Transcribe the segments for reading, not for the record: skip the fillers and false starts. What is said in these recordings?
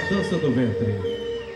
dança do ventre.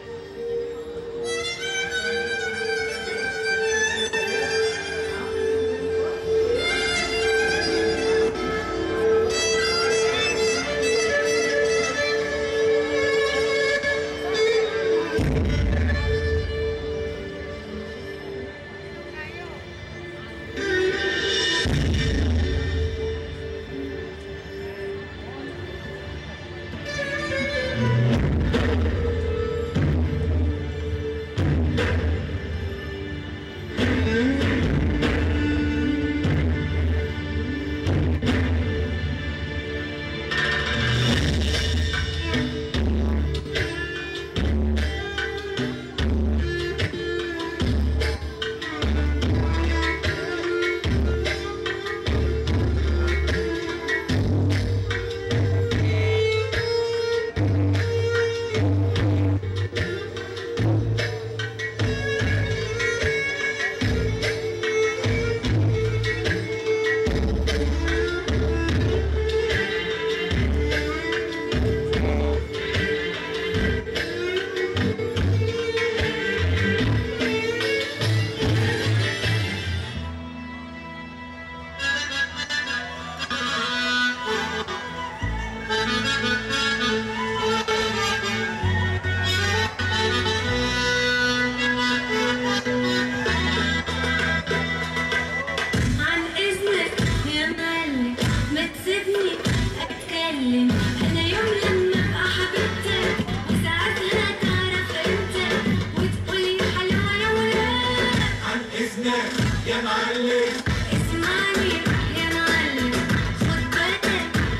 يا معلم اسمعني يا معلم، خد بالك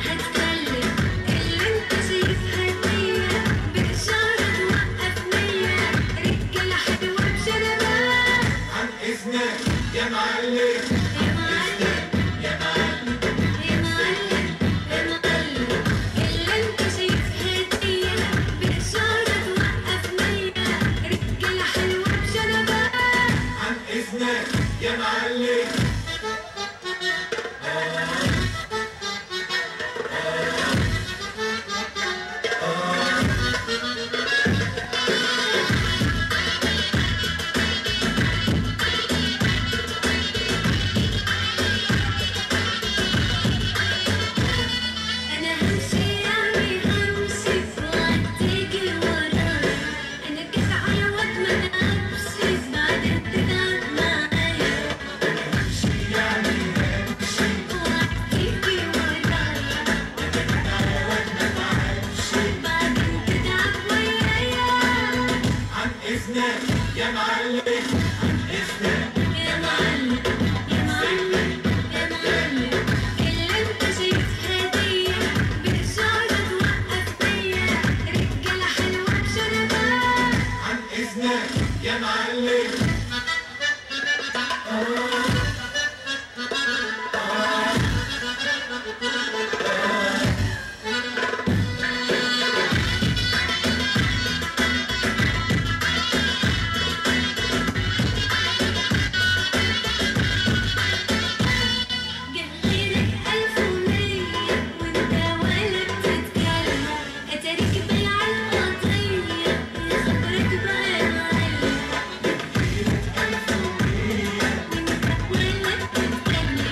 هتكلم اللي انت شايفها هدية بإشارة توقف نية رجالة حلوة بشنبات. عن إذنك يا معلم يا معلم يا معلم يا معلم يا معلم، اللي انت شايفها هدية بإشارة توقف نية رجالة حلوة بشنبات. عن إذنك يا معلم أنا همشي يعني همشي فوق تيجي ورايا، أنا كده على وقت ما نمشي بعدين تتعب معايا. همشي يعني همشي فوق تيجي ورايا، على وقت ما همشي بعدين تتعب ويايا. عن إذنك يا معلم عن إذنك يا معلم يا معلم يا معلم، اللي انت شايفها هدية بإشارة توقف نية رجالة حلوة بشنبات. عن إذنك يا معلم جهلك 1100 وانت ولا بتتكلم، اتاريك بلع القضية خبرك بقى معلم. وانت ولا بتتكلم،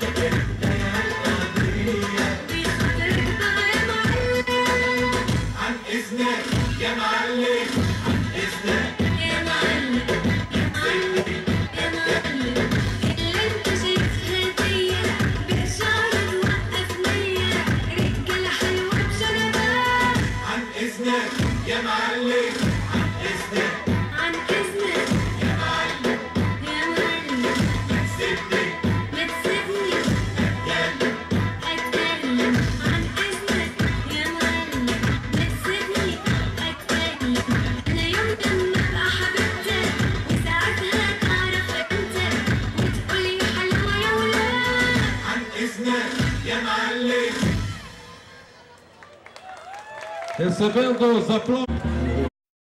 بخبرك بقى معلم. عن إذنك يا معلم عن إذنك يا معلم يا معلم يا معلم، اللي انت شايفها هدية بإشارة توقف نية رجالة حلوة بشنبات. عن إذنك يا معلم عن إذنك عن إذنك يا معلم يا معلم، سيبني ما تسيبني أتكلم أتكلم. عن إذنك يا معلم، ما تسيبني أتكلم. أنا يوم لما أبقى حبيبتك وساعتها تعرف أنت وتقولي حلوة يا ولاد. عن إذنك يا معلم Recebendo os aplausos.